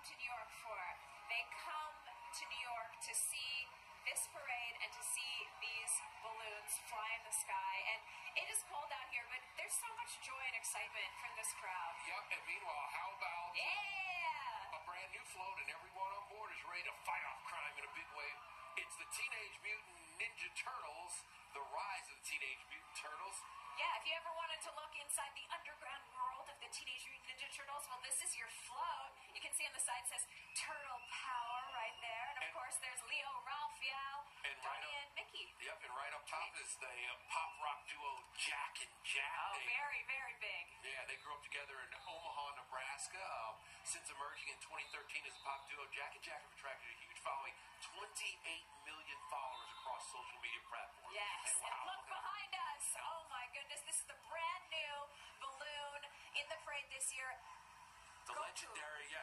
to New York for? They come to New York to see this parade and to see these balloons fly in the sky. And it is cold out here, but there's so much joy and excitement from this crowd. Yep, and meanwhile, how about a brand new float and everyone on board is ready to fight off crime in a big way. It's the Teenage Mutant Ninja Turtles, the rise of the Teenage Mutant Turtles. Yeah, if you ever wanted to look inside the underground world of the Teenage Mutant Ninja Turtles, well, this is your float. You can see on the side it says Turtle Power right there. And, of course, there's Leo, Ralph, Yao, Donnie, and Mickey. Yep, and right up top is the pop rock duo Jack and Jack. Oh, very, very big. Yeah, they grew up together in Omaha, Nebraska. Since emerging in 2013 as a pop duo, Jack and Jack have attracted a huge following, 28 million followers across social media platforms. Yes, and look behind us. Oh, my goodness. This is the brand new balloon in the parade this year. The legendary,